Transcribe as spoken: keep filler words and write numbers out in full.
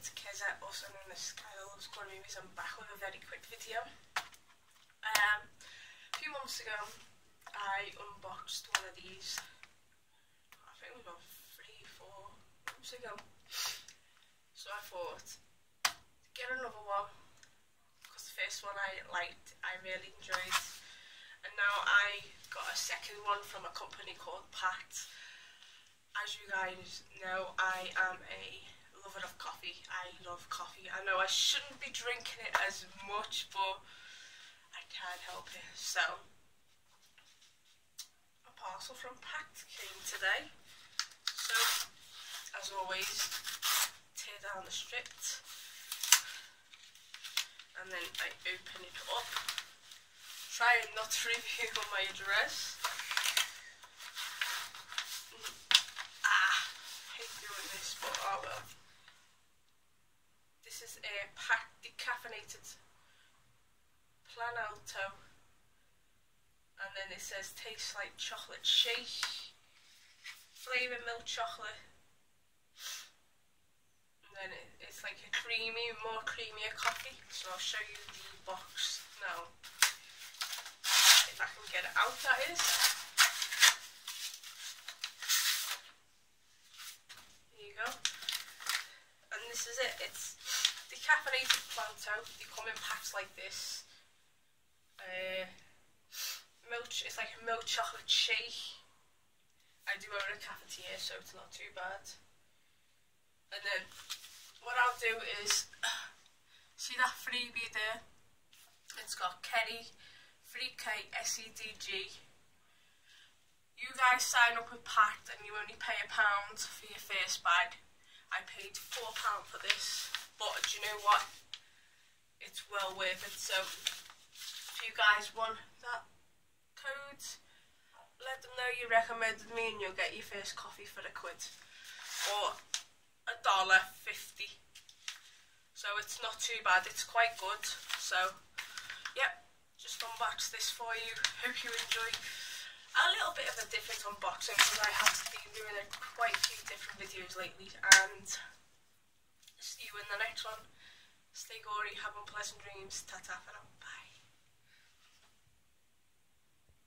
it's Keza, also known as Kyle Loves Corn Movies. I'm back with a very quick video. Um, a few months ago, I unboxed one of these. I think it was about three, four months ago. So I thought, get another one, because the first one I liked, I really enjoyed. And now I got a second one from a company called Pact. As you guys know, I am a lover of coffee. I love coffee. I know I shouldn't be drinking it as much, but I can't help it. So, a parcel from Pact came today. So, as always, tear down the strip, and then I open it up. Try and not to reveal my address. Ah, I hate doing this, but oh well. This is a Pact decaffeinated Plan Alto, and then it says tastes like chocolate shake, flavour milk chocolate, and then it, it's like a creamy, more creamier coffee. So I'll show you the box now, if I can get it out, that is. There you go. And this is it. It's decaffeinated Planto. They come in packs like this. Uh, milk, it's like a milk chocolate shake. I do own a cafetiere, so it's not too bad. And then what I'll do is, see that freebie there? It's got Kerry, three K, S E D G. You guys sign up with Pact and you only pay a pound for your first bag. I paid four pounds for this, but do you know what? It's well worth it. So if you guys want that code, let them know you recommended me and you'll get your first coffee for a quid. Or a dollar fifty. So it's not too bad, it's quite good. So, yep. Just unboxed this for you. Hope you enjoy a little bit of a different unboxing, because I have been doing a, quite a few different videos lately. And see you in the next one. Stay gory, have unpleasant dreams. Ta-ta for now. Bye.